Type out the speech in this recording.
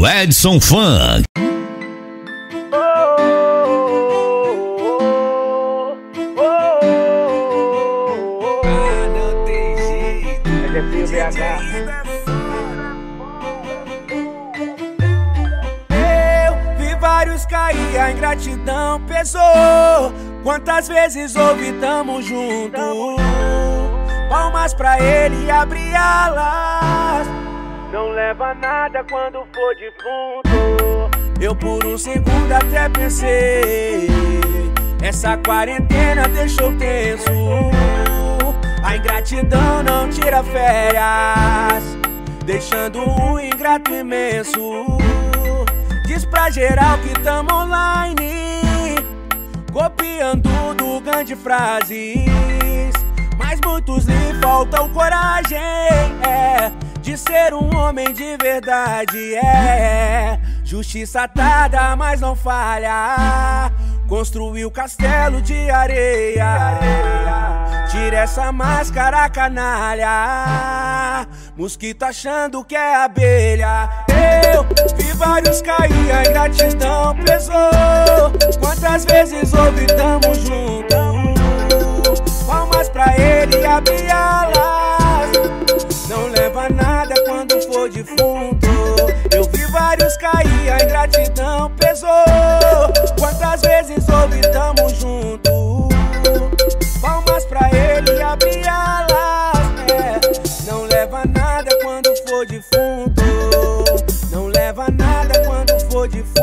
Edson Funk. Não tem jeito. Ele é Fio BH. Eu vi vários cair, a ingratidão pesou. Quantas vezes ouvi tamo junto? Palmas pra ele abrir alas. Não leva nada quando for defunto. Eu por um segundo até pensei, essa quarentena deixou tenso. A ingratidão não tira férias, deixando um ingrato imenso. Diz pra geral que tamo online, copiando do grande frases, mas muitos lhe faltam coragem, de ser um homem de verdade, Justiça atada, mas não falha. Construiu castelo de areia. Tira essa máscara, canalha. Mosquito achando que é abelha. Eu vi vários cair, a ingratidão pesou. Quantas vezes ouvi tamo junto? Palmas pra ele abrir alas. Não leva nada quando for defunto. Eu vi vários cair, a ingratidão pesou. Quantas vezes ouvi tamo junto? Palmas pra ele abrir alas, Não leva nada quando for defunto. Não leva nada quando for defunto.